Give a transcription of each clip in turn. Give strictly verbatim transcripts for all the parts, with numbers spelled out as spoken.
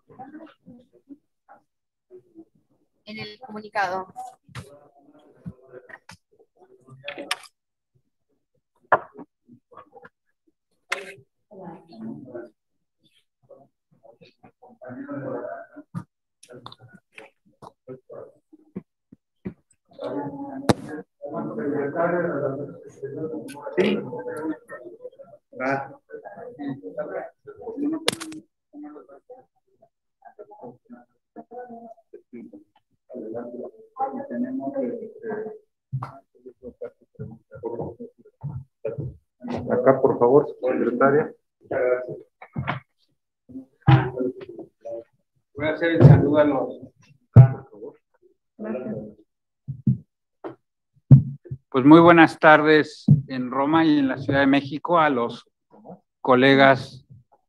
En el comunicado. Sí. Ah. Acá, por favor, secretaria. Voy a hacer el saludo a los. Pues muy buenas tardes en Roma y en la Ciudad de México a los colegas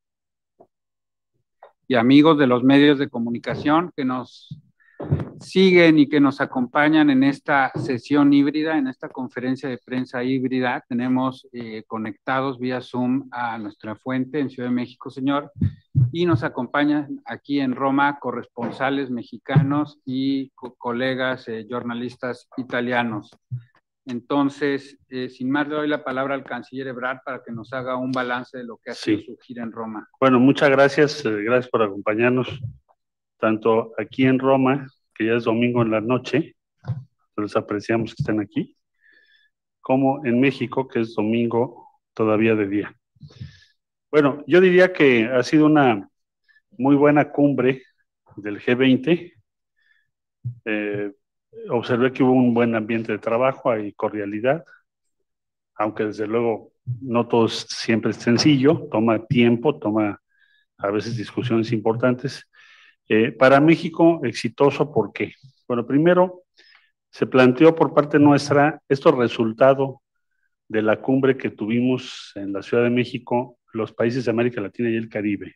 y amigos de los medios de comunicación que nos siguen y que nos acompañan en esta sesión híbrida, en esta conferencia de prensa híbrida. Tenemos eh, conectados vía Zoom a nuestra fuente en Ciudad de México, señor, y nos acompañan aquí en Roma corresponsales mexicanos y co colegas eh, jornalistas italianos. Entonces, eh, sin más, le doy la palabra al canciller Ebrard para que nos haga un balance de lo que ha sido Sí. su gira en Roma. Bueno, muchas gracias, eh, gracias por acompañarnos, tanto aquí en Roma, que ya es domingo en la noche, les apreciamos que estén aquí, como en México, que es domingo todavía de día. Bueno, yo diría que ha sido una muy buena cumbre del G veinte. Eh, observé que hubo un buen ambiente de trabajo, hay cordialidad, aunque desde luego no todo es, siempre es sencillo, toma tiempo, toma a veces discusiones importantes. Eh, para México, exitoso, ¿por qué? Bueno, primero, se planteó por parte nuestra esto resultado de la cumbre que tuvimos en la Ciudad de México, los países de América Latina y el Caribe,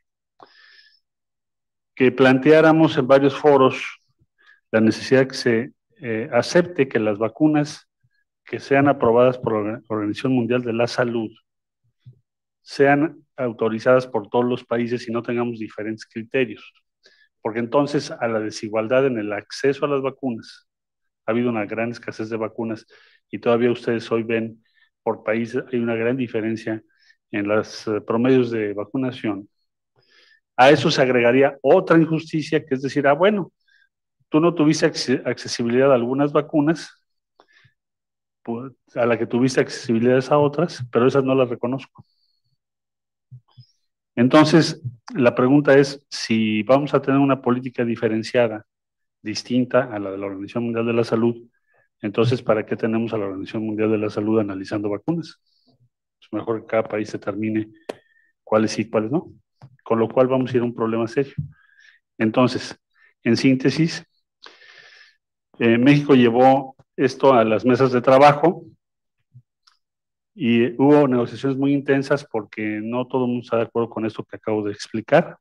que planteáramos en varios foros la necesidad de que se eh, acepte que las vacunas que sean aprobadas por la Organización Mundial de la Salud sean autorizadas por todos los países y no tengamos diferentes criterios, porque entonces a la desigualdad en el acceso a las vacunas, ha habido una gran escasez de vacunas y todavía ustedes hoy ven por países, hay una gran diferencia en los uh, promedios de vacunación. A eso se agregaría otra injusticia, que es decir, ah, bueno, tú no tuviste accesibilidad a algunas vacunas, pues, a la que tuviste accesibilidad a otras, pero esas no las reconozco. Entonces, la pregunta es si vamos a tener una política diferenciada, distinta a la de la Organización Mundial de la Salud, entonces, ¿para qué tenemos a la Organización Mundial de la Salud analizando vacunas? Es mejor que cada país determine cuáles sí y cuáles no, con lo cual vamos a ir a un problema serio. Entonces, en síntesis, eh, México llevó esto a las mesas de trabajo y hubo negociaciones muy intensas porque no todo el mundo está de acuerdo con esto que acabo de explicar.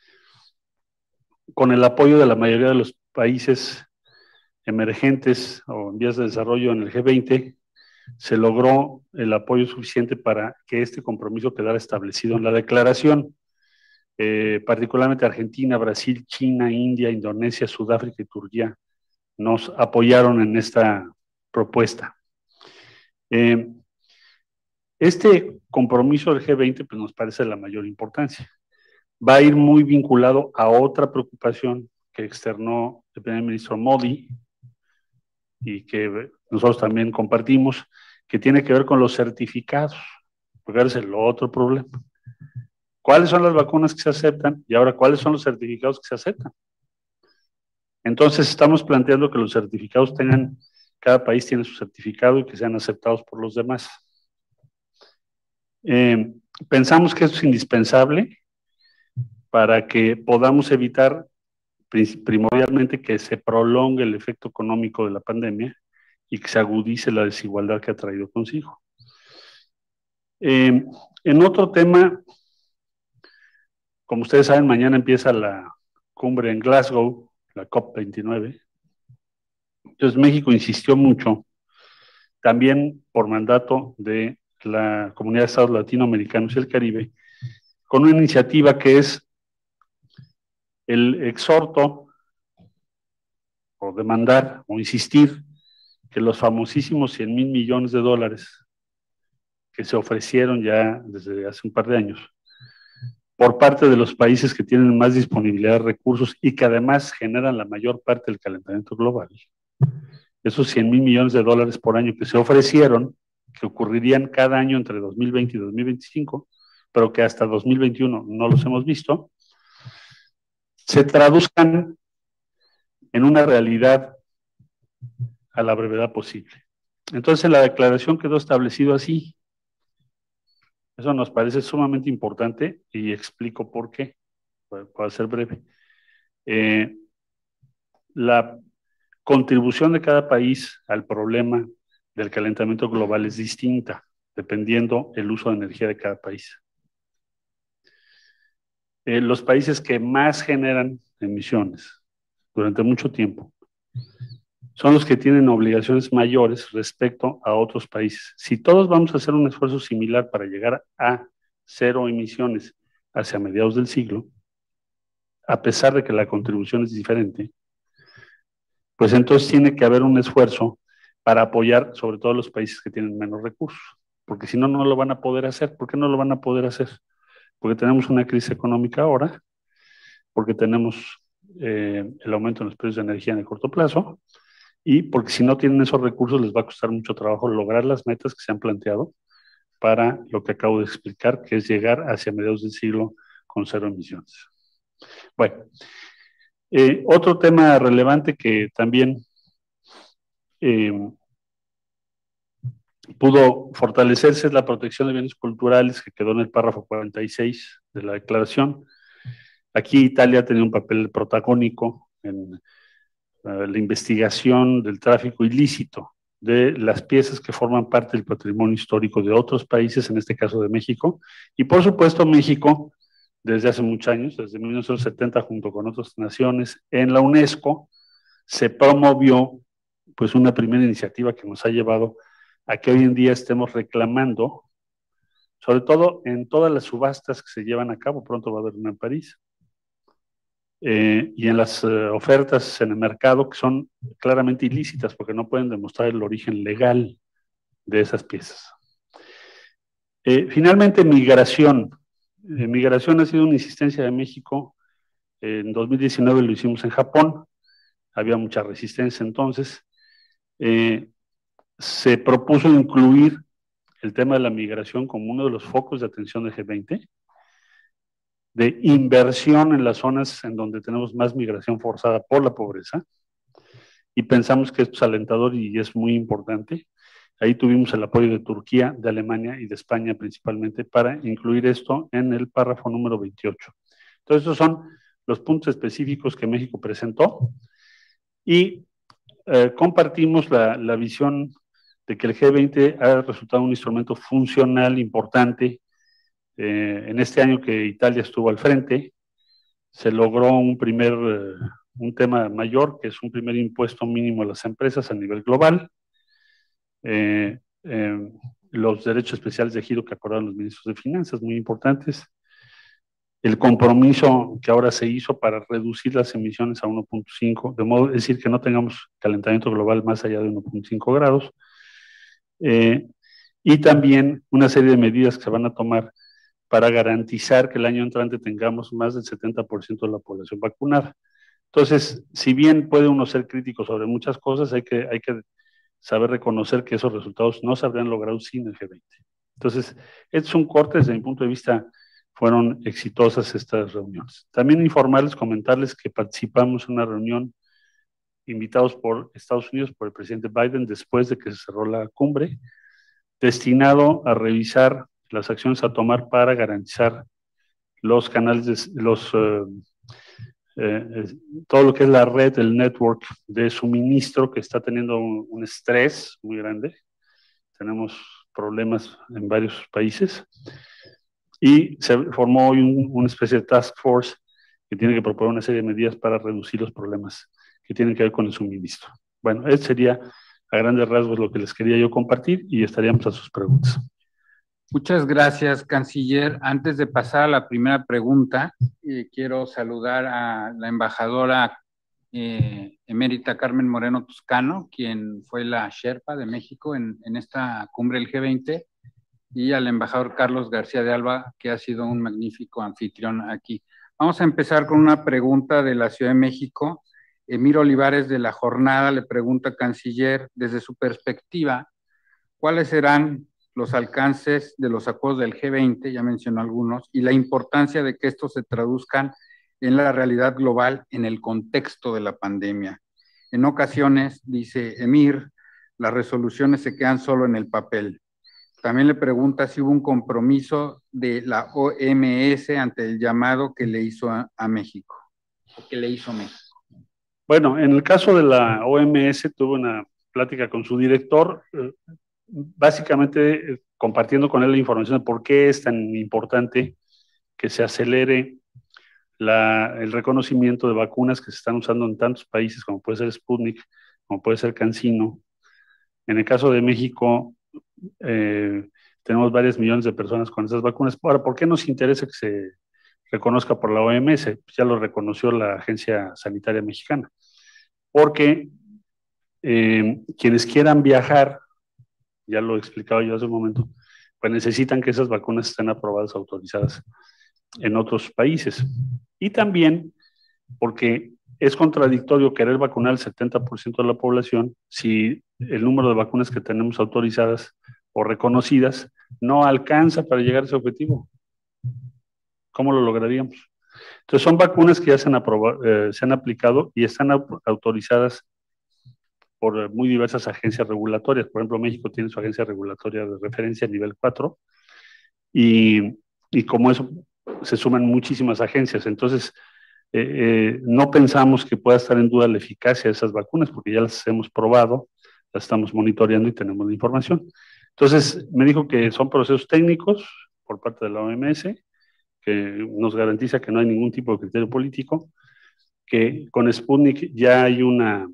Con el apoyo de la mayoría de los países emergentes o en vías de desarrollo en el G veinte, se logró el apoyo suficiente para que este compromiso quedara establecido en la declaración. Eh, particularmente Argentina, Brasil, China, India, Indonesia, Sudáfrica y Turquía nos apoyaron en esta propuesta. Eh, este compromiso del G veinte pues, nos parece de la mayor importancia. Va a ir muy vinculado a otra preocupación que externó el primer ministro Modi y que nosotros también compartimos, que tiene que ver con los certificados, porque ese es el otro problema. ¿Cuáles son las vacunas que se aceptan? Y ahora, ¿cuáles son los certificados que se aceptan? Entonces, estamos planteando que los certificados tengan, cada país tiene su certificado y que sean aceptados por los demás. Eh, pensamos que esto es indispensable para que podamos evitar primordialmente que se prolongue el efecto económico de la pandemia y que se agudice la desigualdad que ha traído consigo. Eh, en otro tema, como ustedes saben, mañana empieza la cumbre en Glasgow, la COP veintinueve. Entonces México insistió mucho, también por mandato de la Comunidad de Estados Latinoamericanos y el Caribe, con una iniciativa que es el exhorto o demandar o insistir que los famosísimos cien mil millones de dólares que se ofrecieron ya desde hace un par de años por parte de los países que tienen más disponibilidad de recursos y que además generan la mayor parte del calentamiento global, esos cien mil millones de dólares por año que se ofrecieron, que ocurrirían cada año entre dos mil veinte y dos mil veinticinco, pero que hasta dos mil veintiuno no los hemos visto, se traduzcan en una realidad a la brevedad posible. Entonces, la declaración quedó establecido así. Eso nos parece sumamente importante y explico por qué, para ser breve. Eh, la contribución de cada país al problema del calentamiento global es distinta, dependiendo el uso de energía de cada país. Eh, los países que más generan emisiones durante mucho tiempo son los que tienen obligaciones mayores respecto a otros países. Si todos vamos a hacer un esfuerzo similar para llegar a cero emisiones hacia mediados del siglo, a pesar de que la contribución es diferente, pues entonces tiene que haber un esfuerzo para apoyar sobre todo los países que tienen menos recursos, porque si no, no lo van a poder hacer. ¿Por qué no lo van a poder hacer? Porque tenemos una crisis económica ahora, porque tenemos eh, el aumento en los precios de energía en el corto plazo, y porque si no tienen esos recursos les va a costar mucho trabajo lograr las metas que se han planteado para lo que acabo de explicar, que es llegar hacia mediados del siglo con cero emisiones. Bueno, eh, otro tema relevante que también eh, pudo fortalecerse es la protección de bienes culturales, que quedó en el párrafo cuarenta y seis de la declaración. Aquí Italia tenía un papel protagónico en la investigación del tráfico ilícito de las piezas que forman parte del patrimonio histórico de otros países, en este caso de México, y por supuesto México, desde hace muchos años, desde mil novecientos setenta, junto con otras naciones, en la UNESCO, se promovió pues una primera iniciativa que nos ha llevado a que hoy en día estemos reclamando, sobre todo en todas las subastas que se llevan a cabo, pronto va a haber una en París, Eh, y en las eh, ofertas en el mercado que son claramente ilícitas porque no pueden demostrar el origen legal de esas piezas. Eh, finalmente, migración. Eh, migración ha sido una insistencia de México. Eh, en dos mil diecinueve lo hicimos en Japón. Había mucha resistencia entonces. Eh, se propuso incluir el tema de la migración como uno de los focos de atención del G veinte, de inversión en las zonas en donde tenemos más migración forzada por la pobreza, y pensamos que esto es alentador y es muy importante. Ahí tuvimos el apoyo de Turquía, de Alemania y de España principalmente para incluir esto en el párrafo número veintiocho. Entonces, esos son los puntos específicos que México presentó y eh, compartimos la, la visión de que el G veinte ha resultado un instrumento funcional importante. Eh, en este año que Italia estuvo al frente, se logró un primer, eh, un tema mayor, que es un primer impuesto mínimo a las empresas a nivel global, eh, eh, los derechos especiales de giro que acordaron los ministros de Finanzas, muy importantes, el compromiso que ahora se hizo para reducir las emisiones a uno punto cinco, de modo decir que no tengamos calentamiento global más allá de uno punto cinco grados, eh, y también una serie de medidas que se van a tomar para garantizar que el año entrante tengamos más del setenta por ciento de la población vacunada. Entonces, si bien puede uno ser crítico sobre muchas cosas, hay que, hay que saber reconocer que esos resultados no se habrían logrado sin el G veinte. Entonces, este es un corte, desde mi punto de vista, fueron exitosas estas reuniones. También informarles, comentarles que participamos en una reunión invitados por Estados Unidos, por el presidente Biden, después de que se cerró la cumbre, destinado a revisar las acciones a tomar para garantizar los canales, de, los, eh, eh, todo lo que es la red, el network de suministro, que está teniendo un, un estrés muy grande. Tenemos problemas en varios países y se formó hoy un, una especie de task force que tiene que proponer una serie de medidas para reducir los problemas que tienen que ver con el suministro. Bueno, ese sería a grandes rasgos lo que les quería yo compartir y estaríamos a sus preguntas. Muchas gracias, canciller. Antes de pasar a la primera pregunta, eh, quiero saludar a la embajadora eh, emérita Carmen Moreno Toscano, quien fue la Sherpa de México en, en esta cumbre del G veinte, y al embajador Carlos García de Alba, que ha sido un magnífico anfitrión aquí. Vamos a empezar con una pregunta de la Ciudad de México. Emir Olivares de La Jornada le pregunta, canciller, desde su perspectiva, ¿cuáles serán los alcances de los acuerdos del G veinte, ya mencionó algunos, y la importancia de que estos se traduzcan en la realidad global en el contexto de la pandemia? En ocasiones, dice Emir, las resoluciones se quedan solo en el papel. También le pregunta si hubo un compromiso de la O M S ante el llamado que le hizo a, a México, o que le hizo México. Bueno, en el caso de la O M S, tuve una plática con su director, eh, básicamente eh, compartiendo con él la información de por qué es tan importante que se acelere la, el reconocimiento de vacunas que se están usando en tantos países, como puede ser Sputnik, como puede ser CanSino. En el caso de México, eh, tenemos varios millones de personas con esas vacunas. Ahora, ¿por qué nos interesa que se reconozca por la O M S? Pues ya lo reconoció la Agencia Sanitaria Mexicana. Porque eh, quienes quieran viajar, ya lo he explicado yo hace un momento, pues necesitan que esas vacunas estén aprobadas, autorizadas en otros países. Y también porque es contradictorio querer vacunar al setenta por ciento de la población si el número de vacunas que tenemos autorizadas o reconocidas no alcanza para llegar a ese objetivo. ¿Cómo lo lograríamos? Entonces son vacunas que ya se han, aprobado, eh, se han aplicado y están autorizadas por muy diversas agencias regulatorias. Por ejemplo, México tiene su agencia regulatoria de referencia nivel cuatro y, y como eso se suman muchísimas agencias. Entonces, eh, eh, no pensamos que pueda estar en duda la eficacia de esas vacunas porque ya las hemos probado, las estamos monitoreando y tenemos la información. Entonces, me dijo que son procesos técnicos por parte de la O M S, que nos garantiza que no hay ningún tipo de criterio político, que con Sputnik ya hay una...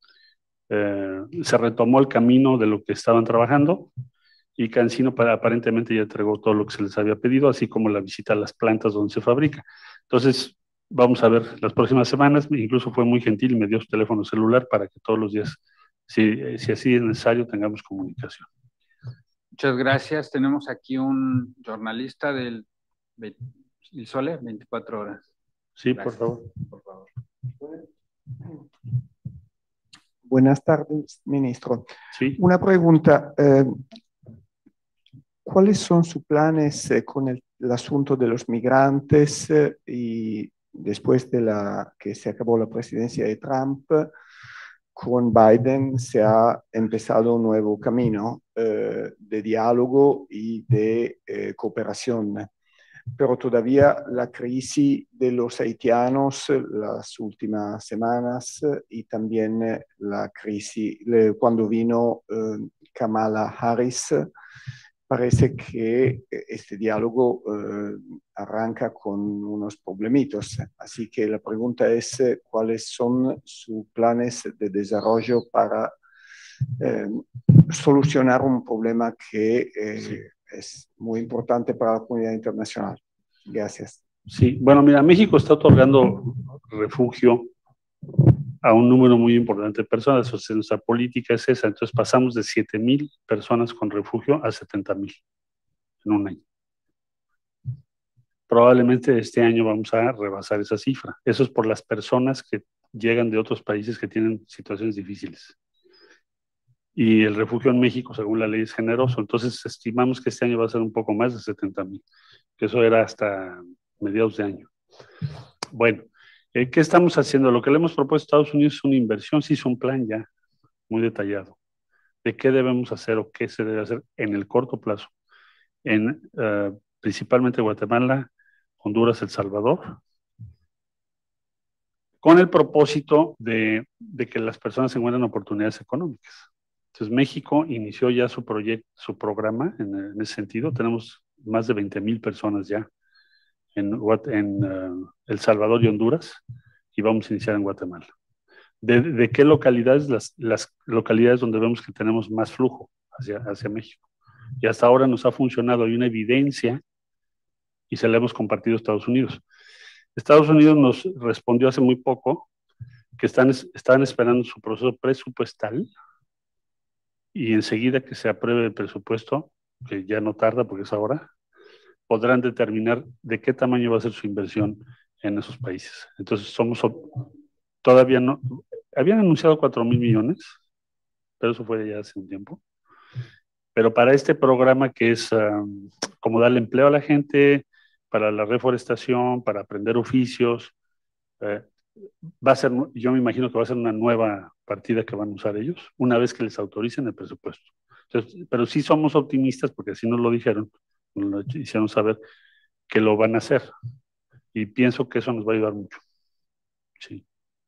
Eh, se retomó el camino de lo que estaban trabajando y CanSino aparentemente ya entregó todo lo que se les había pedido, así como la visita a las plantas donde se fabrica. Entonces, vamos a ver las próximas semanas, incluso fue muy gentil y me dio su teléfono celular para que todos los días, si, si así es necesario, tengamos comunicación. Muchas gracias. Tenemos aquí un jornalista del El Sole, veinticuatro horas. Sí, gracias. Por favor. Por favor. Buenas tardes, ministro. Sí. Una pregunta. Eh, ¿Cuáles son sus planes eh, con el, el asunto de los migrantes eh, y después de la que se acabó la presidencia de Trump, con Biden se ha empezado un nuevo camino eh, de diálogo y de eh, cooperación? Pero todavía la crisis de los haitianos las últimas semanas y también la crisis le, cuando vino eh, Kamala Harris, parece que este diálogo eh, arranca con unos problemitos. Así que la pregunta es cuáles son sus planes de desarrollo para eh, solucionar un problema que eh, sí. es muy importante para la comunidad internacional. Gracias. Sí, bueno, mira, México está otorgando refugio a un número muy importante de personas. O sea, nuestra política es esa. Entonces pasamos de siete mil personas con refugio a setenta mil en un año. Probablemente este año vamos a rebasar esa cifra. Eso es por las personas que llegan de otros países que tienen situaciones difíciles. Y el refugio en México, según la ley, es generoso. Entonces estimamos que este año va a ser un poco más de setenta mil, que eso era hasta mediados de año. Bueno, eh, ¿qué estamos haciendo? Lo que le hemos propuesto a Estados Unidos es una inversión, se hizo un plan ya muy detallado de qué debemos hacer o qué se debe hacer en el corto plazo, en uh, principalmente Guatemala, Honduras, El Salvador, con el propósito de, de que las personas encuentren oportunidades económicas. Entonces, México inició ya su proyecto, su programa en, en ese sentido. Tenemos más de veinte mil personas ya en, en uh, El Salvador y Honduras, y vamos a iniciar en Guatemala. ¿De, de qué localidades? Las, las localidades donde vemos que tenemos más flujo hacia, hacia México. y hasta ahora nos ha funcionado. Hay una evidencia y se la hemos compartido a Estados Unidos. Estados Unidos nos respondió hace muy poco que están, están esperando su proceso presupuestal y enseguida que se apruebe el presupuesto, que ya no tarda porque es ahora, podrán determinar de qué tamaño va a ser su inversión en esos países. Entonces, somos todavía no, habían anunciado cuatro mil millones, pero eso fue ya hace un tiempo. Pero para este programa que es um, como darle empleo a la gente, para la reforestación, para aprender oficios, eh, va a ser, yo me imagino que va a ser una nueva partida que van a usar ellos, una vez que les autoricen el presupuesto. Entonces, pero sí somos optimistas, porque así nos lo dijeron, nos lo hicieron saber, que lo van a hacer. Y pienso que eso nos va a ayudar mucho. Sí.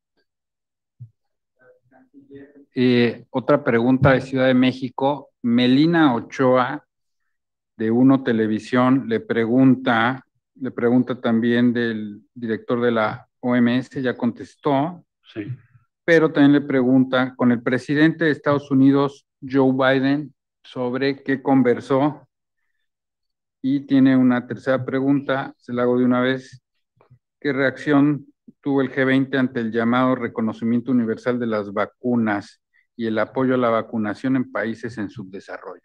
Eh, otra pregunta de Ciudad de México. Melina Ochoa, de Uno Televisión, le pregunta, le pregunta también del director de la O M S, ya contestó, sí. Pero también le pregunta con el presidente de Estados Unidos, Joe Biden, sobre qué conversó. Y tiene una tercera pregunta, se la hago de una vez. ¿Qué reacción tuvo el G veinte ante el llamado reconocimiento universal de las vacunas y el apoyo a la vacunación en países en subdesarrollo?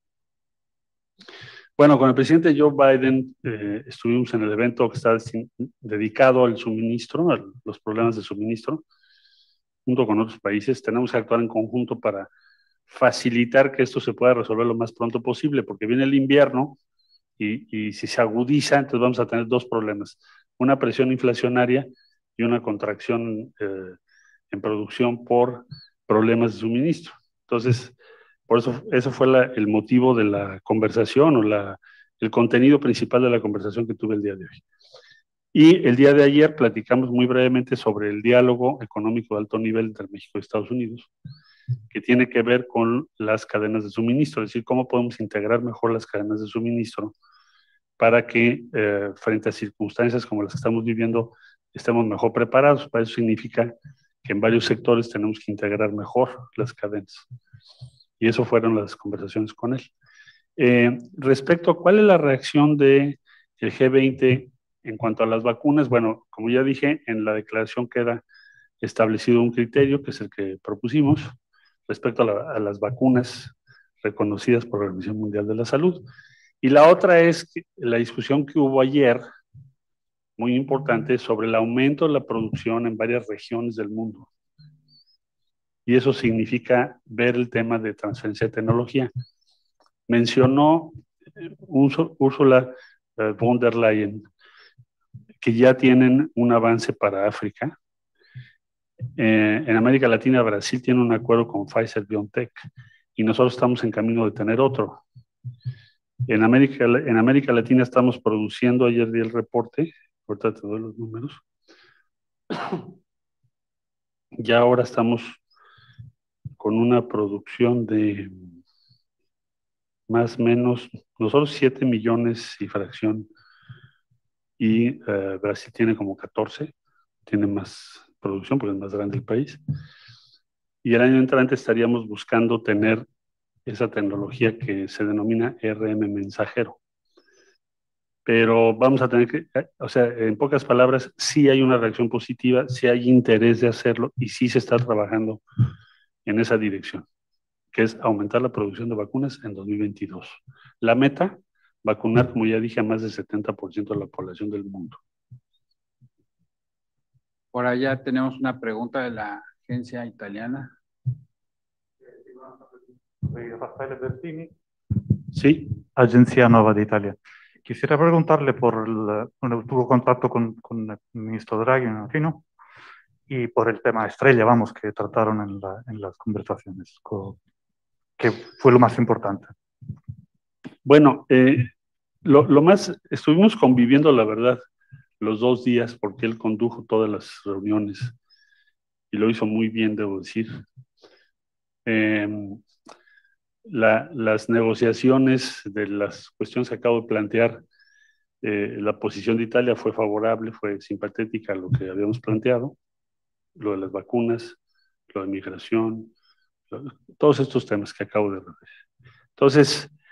Bueno, con el presidente Joe Biden eh, estuvimos en el evento que está dedicado al suministro, a los problemas de suministro, junto con otros países. Tenemos que actuar en conjunto para facilitar que esto se pueda resolver lo más pronto posible, porque viene el invierno y, y si se agudiza, entonces vamos a tener dos problemas. Una presión inflacionaria y una contracción eh, en producción por problemas de suministro. Entonces, por eso, eso fue la, el motivo de la conversación o la, el contenido principal de la conversación que tuve el día de hoy. Y el día de ayer platicamos muy brevemente sobre el diálogo económico de alto nivel entre México y Estados Unidos, que tiene que ver con las cadenas de suministro, es decir, cómo podemos integrar mejor las cadenas de suministro para que eh, frente a circunstancias como las que estamos viviendo estemos mejor preparados. Para eso significa que en varios sectores tenemos que integrar mejor las cadenas. Y eso fueron las conversaciones con él. Eh, respecto a cuál es la reacción del G veinte en cuanto a las vacunas, bueno, como ya dije, en la declaración queda establecido un criterio, que es el que propusimos, respecto a, la, a las vacunas reconocidas por la Organización Mundial de la Salud. Y la otra es que la discusión que hubo ayer, muy importante, sobre el aumento de la producción en varias regiones del mundo. Y eso significa ver el tema de transferencia de tecnología. Mencionó Ursula von der Leyen que ya tienen un avance para África. Eh, en América Latina, Brasil tiene un acuerdo con Pfizer-BioNTech y nosotros estamos en camino de tener otro. En América, en América Latina estamos produciendo, ayer di el reporte, ahorita te doy los números. Ya ahora estamos con una producción de más o menos, nosotros siete millones y fracción, y uh, Brasil tiene como catorce, tiene más producción porque es más grande el país. Y el año entrante estaríamos buscando tener esa tecnología que se denomina R M mensajero. Pero vamos a tener que, o sea, en pocas palabras, sí hay una reacción positiva, sí hay interés de hacerlo y sí se está trabajando en esa dirección, que es aumentar la producción de vacunas en dos mil veintidós. La meta, vacunar, como ya dije, a más del setenta por ciento de la población del mundo. Por allá tenemos una pregunta de la agencia italiana. Raffaele Bertini. Sí. Agencia Nova de Italia. Quisiera preguntarle por el, bueno, tuvo contacto con, con el ministro Draghi, me imagino, y por el tema estrella, vamos, que trataron en, la, en las conversaciones. ¿Qué fue lo más importante? Bueno, eh, lo, lo más, estuvimos conviviendo, la verdad, los dos días, porque él condujo todas las reuniones y lo hizo muy bien, debo decir. Eh, la, las negociaciones de las cuestiones que acabo de plantear, eh, la posición de Italia fue favorable, fue simpatética a lo que habíamos planteado, lo de las vacunas, lo de migración, lo, todos estos temas que acabo de referir. Entonces,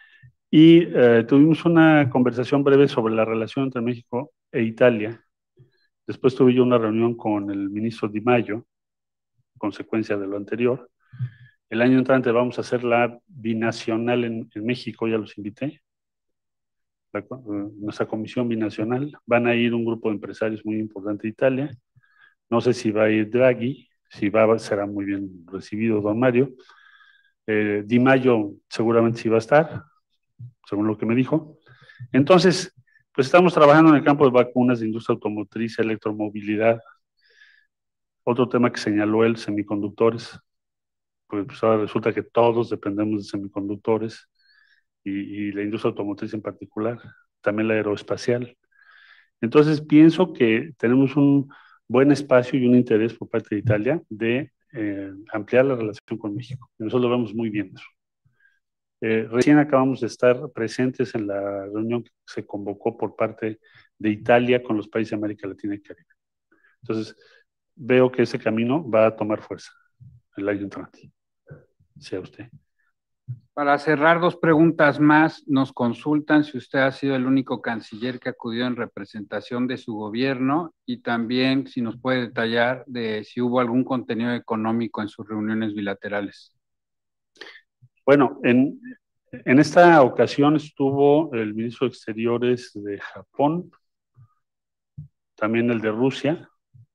Y eh, tuvimos una conversación breve sobre la relación entre México e Italia. Después tuve yo una reunión con el ministro Di Maio, consecuencia de lo anterior. El año entrante vamos a hacer la binacional en, en México, ya los invité. La, uh, nuestra comisión binacional. Van a ir un grupo de empresarios muy importante de Italia. No sé si va a ir Draghi, si va, será muy bien recibido don Mario. Eh, Di Maio seguramente sí va a estar, según lo que me dijo. Entonces, pues estamos trabajando en el campo de vacunas, de industria automotriz, electromovilidad. Otro tema que señaló él, semiconductores. Pues, pues ahora resulta que todos dependemos de semiconductores y, y la industria automotriz en particular, también la aeroespacial. Entonces, pienso que tenemos un buen espacio y un interés por parte de Italia de eh, ampliar la relación con México. Nosotros lo vemos muy bien eso. Eh, recién acabamos de estar presentes en la reunión que se convocó por parte de Italia con los países de América Latina y Caribe. Entonces, veo que ese camino va a tomar fuerza el año entrante. Sea usted. Para cerrar, dos preguntas más. Nos consultan si usted ha sido el único canciller que acudió en representación de su gobierno y también si nos puede detallar de si hubo algún contenido económico en sus reuniones bilaterales. Bueno, en, en esta ocasión estuvo el ministro de Exteriores de Japón, también el de Rusia,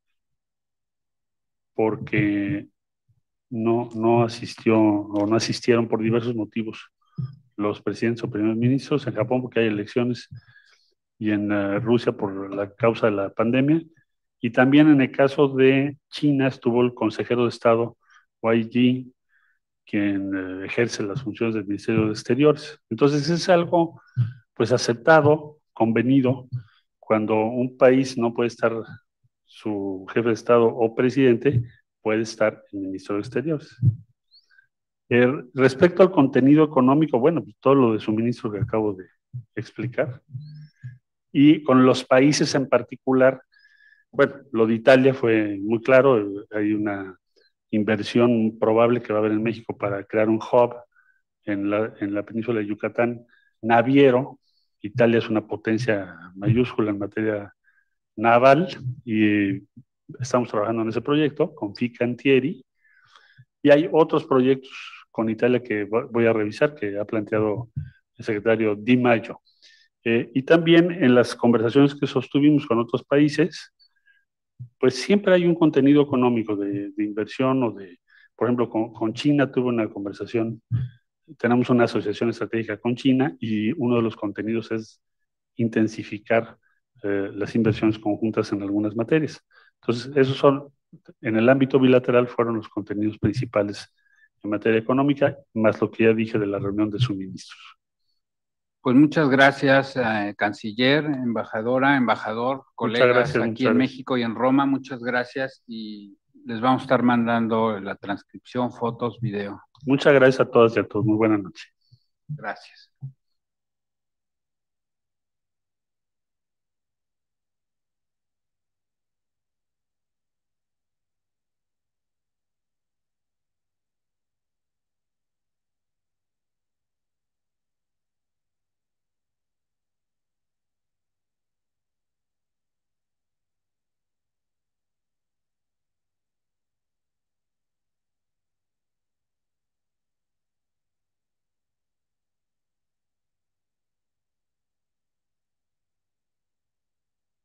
porque no, no asistió o no asistieron por diversos motivos los presidentes o primeros ministros, en Japón porque hay elecciones y en uh, Rusia por la causa de la pandemia, y también en el caso de China estuvo el consejero de Estado Wang Yi, quien uh, ejerce las funciones del Ministerio de Exteriores. Entonces es algo pues aceptado, convenido, cuando un país no puede estar su jefe de Estado o presidente, puede estar el ministro de Exteriores. Eh, respecto al contenido económico, bueno, pues todo lo de suministro que acabo de explicar. Y con los países en particular, bueno, lo de Italia fue muy claro, hay una inversión probable que va a haber en México para crear un hub en la, en la península de Yucatán, naviero. Italia es una potencia mayúscula en materia naval y estamos trabajando en ese proyecto con Fincantieri, y hay otros proyectos con Italia que voy a revisar, que ha planteado el secretario Di Maio. Eh, y también en las conversaciones que sostuvimos con otros países, pues siempre hay un contenido económico de, de inversión o de, por ejemplo, con, con China tuve una conversación, tenemos una asociación estratégica con China y uno de los contenidos es intensificar eh, las inversiones conjuntas en algunas materias. Entonces, esos son, en el ámbito bilateral, fueron los contenidos principales en materia económica, más lo que ya dije de la reunión de suministros. Pues muchas gracias, eh, canciller, embajadora, embajador, colegas gracias, aquí en México y en Roma, muchas gracias y les vamos a estar mandando la transcripción, fotos, video. Muchas gracias a todas y a todos, muy buena noche. Gracias.